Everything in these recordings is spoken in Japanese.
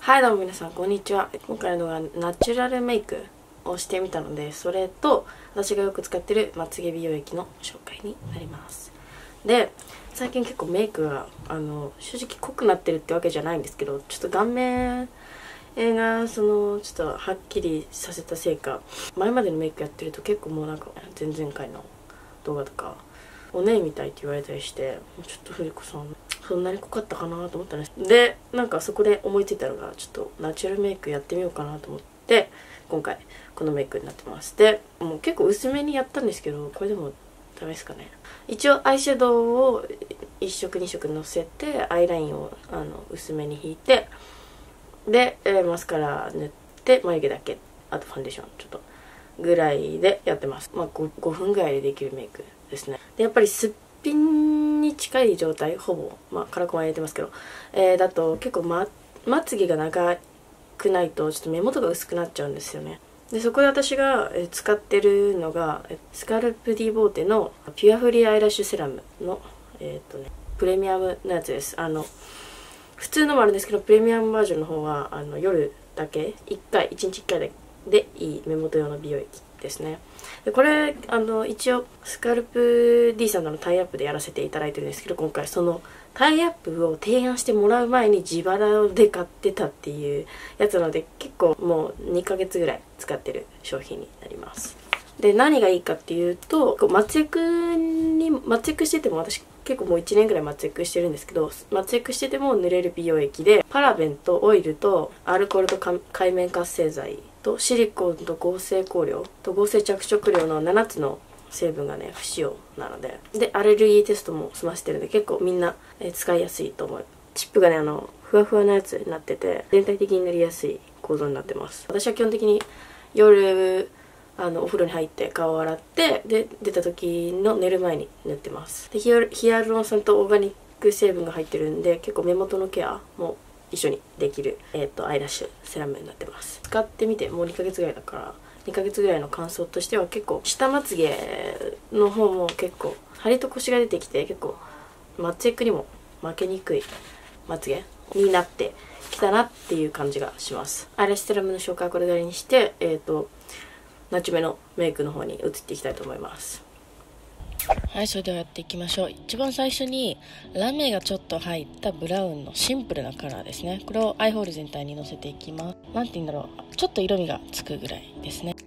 はい、どうも皆さんこんにちは。今回の動画はナチュラルメイクをしてみたので、それと私がよく使ってるまつげ美容液の紹介になります。で、最近結構メイクが正直濃くなってるってわけじゃないんですけど、ちょっと顔面がちょっとはっきりさせたせいか、前までのメイクやってると結構もうなんか前々回の動画とかおねえみたいって言われたりして、ちょっとふりこさんそんなに濃かったかなと思ったんです。で、なんかそこで思いついたのが、ちょっとナチュラルメイクやってみようかなと思って、今回このメイクになってます。で、もう結構薄めにやったんですけど、これでもダメですかね。一応アイシャドウを1色2色のせて、アイラインを薄めに引いて、で、マスカラ塗って眉毛だけ、あとファンデーションちょっとぐらいでやってます。まあ 5分ぐらいでできるメイクですね。で、やっぱりすっぴんに近い状態、ほぼまあカラコンは入れてますけど、だと結構まつげが長くないとちょっと目元が薄くなっちゃうんですよね。で、そこで私が使ってるのがスカルプ・ディ・ボーテのピュアフリーアイラッシュセラムのプレミアムのやつです。普通のもあるんですけど、プレミアムバージョンの方は夜だけ1日1回でいい目元用の美容液ですね。で、これ一応スカルプ D さんとのタイアップでやらせていただいてるんですけど、今回そのタイアップを提案してもらう前に自腹で買ってたっていうやつなので、結構もう2ヶ月ぐらい使ってる商品になります。で、何がいいかっていうと、マツエクしてても、私結構もう1年ぐらいマツエクしてるんですけど、マツエクしてても塗れる美容液で、パラベンとオイルとアルコールと界面活性剤とシリコンと合成香料と合成着色料の7つの成分がね不使用なので、アレルギーテストも済ませてるんで、結構みんな使いやすいと思う。チップがねふわふわなやつになってて、全体的に塗りやすい構造になってます。私は基本的に夜お風呂に入って顔を洗って、で出た時の寝る前に塗ってます。で、ヒアルロン酸とオーガニック成分が入ってるんで、結構目元のケアも一緒にできるアイラッシュセラムになってます。使ってみてもう2ヶ月ぐらいだから、2ヶ月ぐらいの感想としては、結構下まつげの方も結構張りとコシが出てきて、結構マツエクにも負けにくいまつげになってきたなっていう感じがします。アイラッシュセラムの紹介はこれぐらいにして、ナチュメのメイクの方に移っていきたいと思います。はい、それではやっていきましょう。一番最初にラメがちょっと入ったブラウンのシンプルなカラーですね。これをアイホール全体にのせていきます。なんて言うんだろう、ちょっと色味がつくぐらいですね。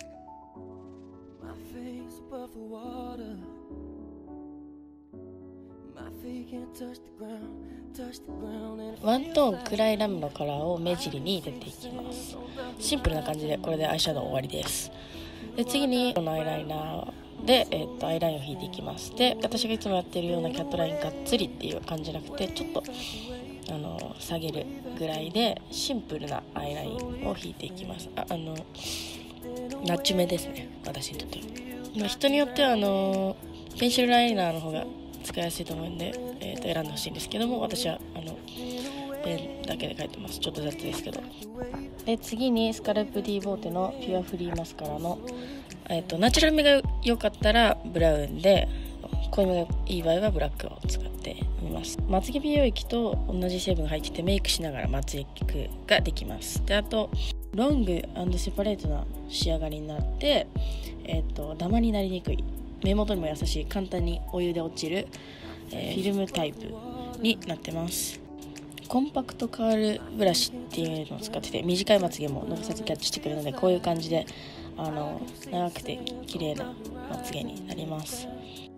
ワントーン暗いラメのカラーを目尻に入れていきます。シンプルな感じでこれでアイシャドウ終わりです。で、次にこのアイライナーで、アイラインを引いていきます。で、私がいつもやってるようなキャットラインがっつりっていう感じじゃなくて、ちょっと下げるぐらいでシンプルなアイラインを引いていきます。ナチュメですね、私にとっては。人によってはペンシルライナーの方が使いやすいと思うんで、選んでほしいんですけども、私はペンだけで描いてます。ちょっと雑ですけど。で、次にスカルプ D ボーテのピュアフリーマスカラのナチュラル目が良かったらブラウンで、濃いめがいい場合はブラックを使ってみます。まつげ美容液と同じ成分が入ってて、メイクしながらまつげができます。で、あとロング&セパレートな仕上がりになって、ダマになりにくい、目元にも優しい、簡単にお湯で落ちる、フィルムタイプになってます。コンパクトカールブラシっていうのを使ってて、短いまつげも伸ばさずキャッチしてくれるので、こういう感じで長くて綺麗なまつげになります。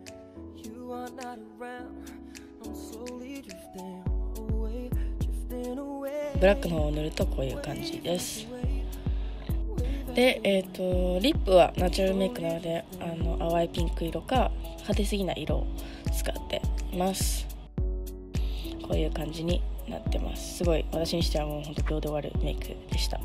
ブラックの方を塗るとこういう感じです。で、リップはナチュラルメイクなので淡いピンク色か派手すぎない色を使っています。こういう感じになってます。すごい私にしてはもうほんと秒で終わるメイクでした。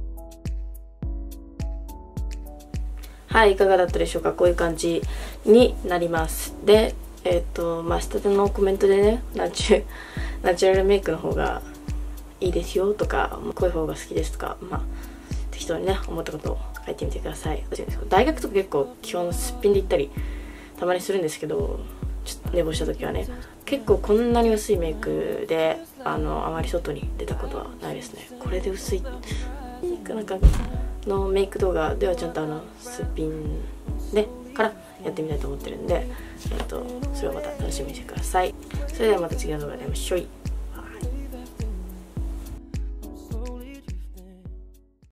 はい、いかがだったでしょうか。こういう感じになります。で、下でのコメントでね、ナチュラルメイクの方がいいですよとか、こういう方が好きですとか、適当にね思ったことを書いてみてください。大学とか結構基本すっぴんで行ったりたまにするんですけど、ちょっと寝坊した時はね、結構こんなに薄いメイクであまり外に出たことはないですね。これで薄いなんかのメイク動画ではちゃんとすっぴんでからやってみたいと思ってるんで、それをまた楽しみにしてください。それではまた次の動画で会いましょう。